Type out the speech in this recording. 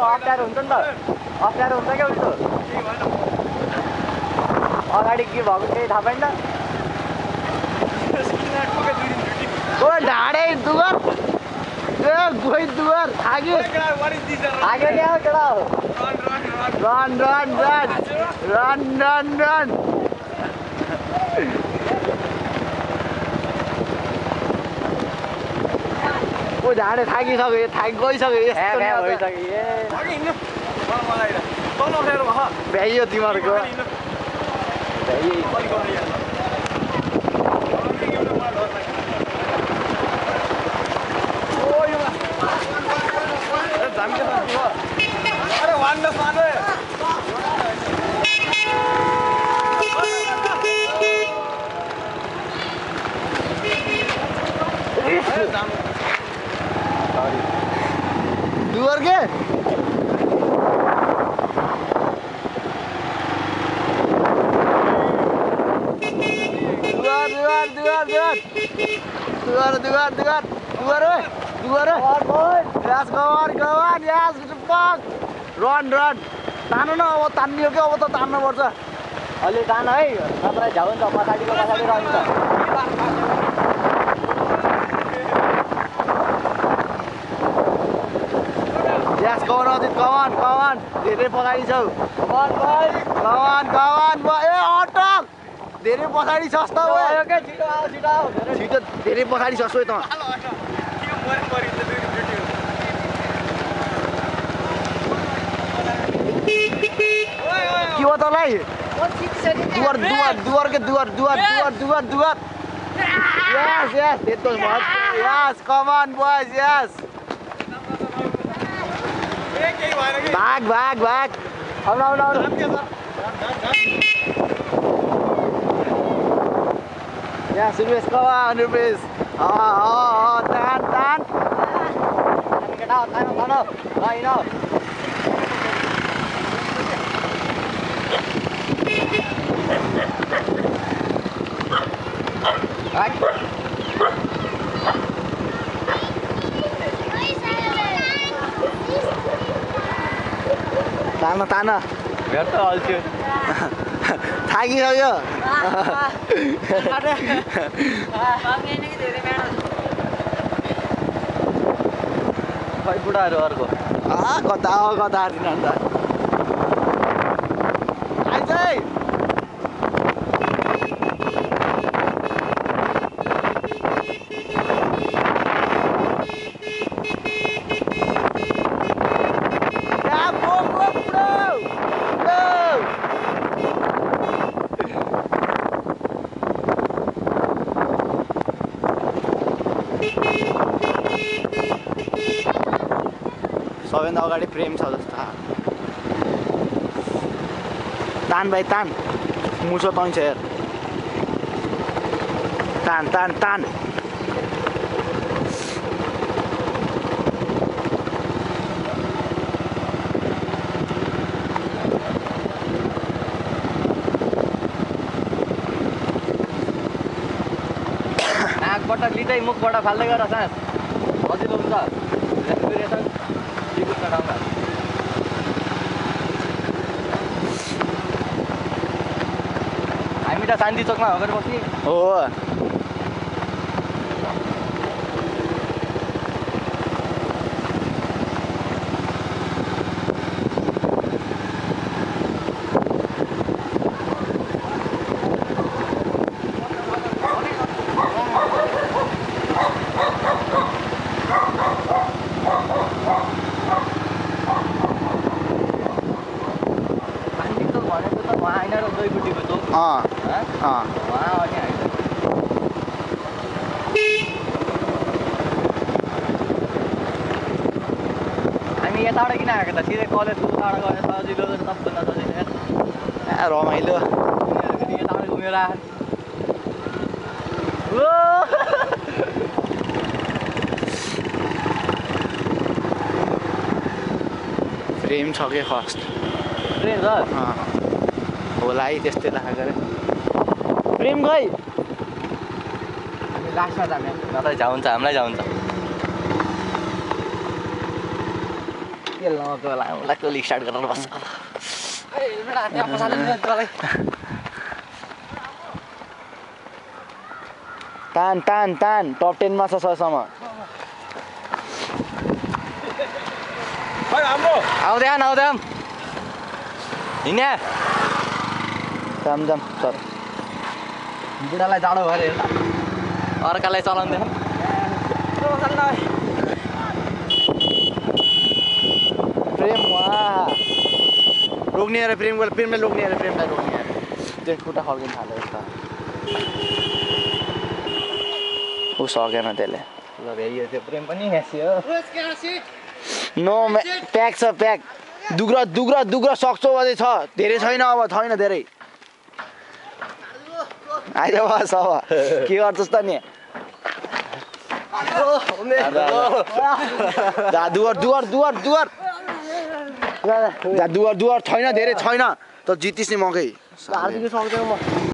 अप्ठ्यारो हुन्छ नि त अप्ठ्यारो हुन्छ क्या उस्तो अगाडि के भएको केही थाहा पाइन्न ढाडे दुगर गई दुगर आगे आगे क्या केटा रन रन रन रन रन रन ओ ढाडे थाकिसक्यो गइसक्यो भ्याइयो तिमीहरूको दुवर के रन रन तान्नु न अब तान्नियो क्या अब त तान्नु पर्छ अलि तान है नत्र झ्याउ नि त पछाडिको पछाडि रहन्छ यस कमान अजित कमान धेरै पछाडि छौ कमान ए अटक धेरै पछाडि छस् त छिटो धेरै पछाडि छस् त के हो तँलाई दुवर यस त्यस्तो यस कमान बॉयज यस भाग आउनु यस रुपेश कमान रुपेश तान केटा तान तान भेट्छ अल्छ्यो थाकिसक्यो खै बुढाहरू अर्को कता दिन अन्त आइज है सबैभन्दा अगाडि प्रेम छ जस्तो तान भाइ तान मुसो तैँछ हेर तान नाकबाट लिँदै मुखबाट फाल्दै गर सास सजिलो हुन्छ रेस्पिरेसन हामी त शान्ति चोकमा भएर बस्ने हो हामी यताबाट किन आएको त सिधै कलेज उताबाट गएर सजिलो सबभन्दा सजिलो रमाइलो यताबाट घुमेर प्रेम छ कि फर्स्ट प्रेम छ होला है त्यस्तै राखेको अरे प्रेम खै हामी लास्टमा जाने नत्र झ्याउ हुन्छ हामीलाई झ्याउ हुन्छ तेल नगएको बेला मलाई कोली स्टार्ट गरेर बस्छ तान तान तान टप 10 मा छ ससम्म आउँदैन हिँड्या जाम सर बुढालाई जाडो भयो अरे अर्कालाई चलाउँदैन प्रेम वाह रोक्ने अरे प्रेमलाई रोक्ने अरे प्रेमलाई रोक्ने अरे त्यो खुट्टा खल्किन थाल्यो यता ऊ सकेन त्यसले ल भ्याइयो त्यो प्रेम पनि ह्यास्यो नो प्याक छ प्याक दुग्रा सक्छौ अझै छ धेरै छैन अब छैन धेरै आइज बस अब के गर्छस् त नि दुवर छैन धेरै छैन त जितिस् नि मकै सक्दैन म